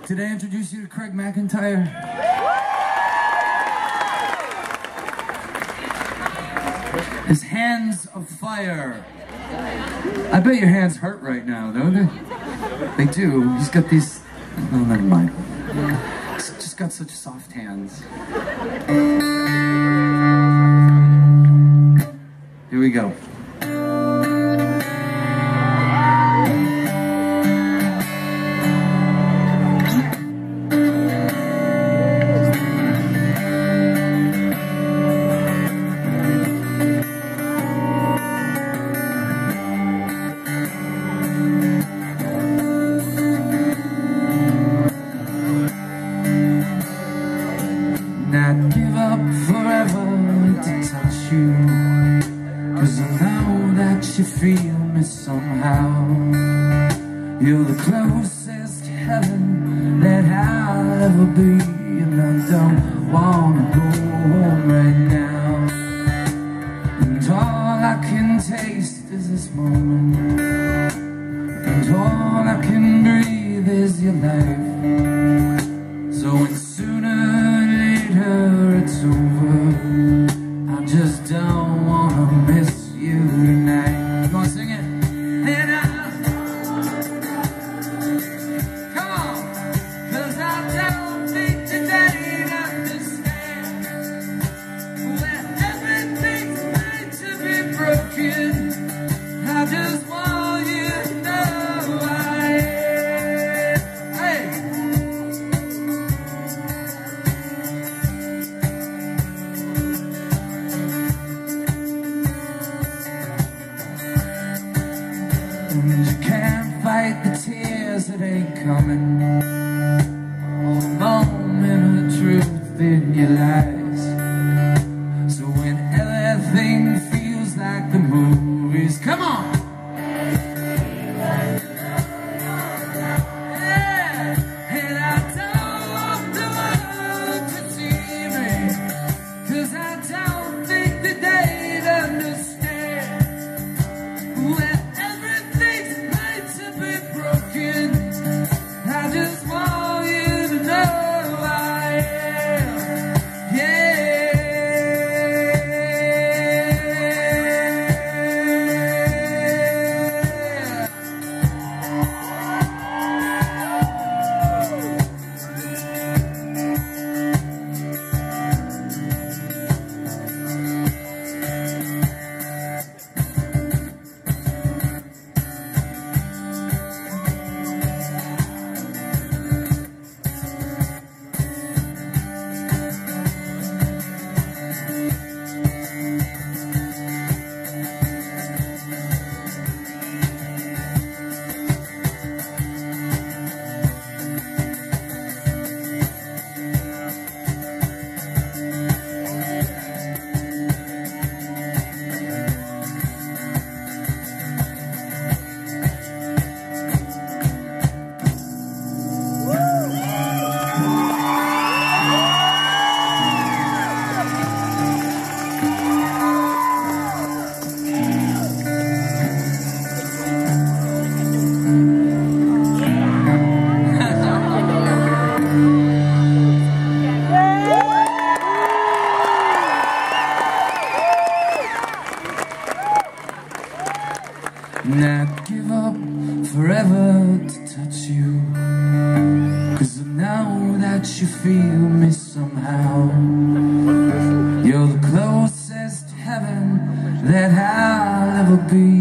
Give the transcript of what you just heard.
Did I introduce you to Craig McIntyre? His hands of fire. I bet your hands hurt right now, don't they? They do. He's got these... Oh, never mind. He's just got such soft hands. Here we go. I'd give up forever to touch you, 'cause I know that you feel me somehow. You're the closest to heaven that I'll ever be, and I don't wanna go home right now. And all I can taste is this moment, and all I can breathe is your life. So when sooner it's over, I just don't wanna miss you tonight. You wanna sing it? And come on, 'cause I don't think today I understand where everything's made to be broken. I just want you to know I am. Hey! And you can't fight the tears that ain't coming, or the moment of truth in your lies. So when everything feels like the movies, come on! Yeah. And I don't want the world to see me, 'cause I don't think that they'd understand where I just want you to know I am, yeah. And I'd give up forever to touch you, 'cause I know that you feel me somehow. You're the closest to heaven that I'll ever be.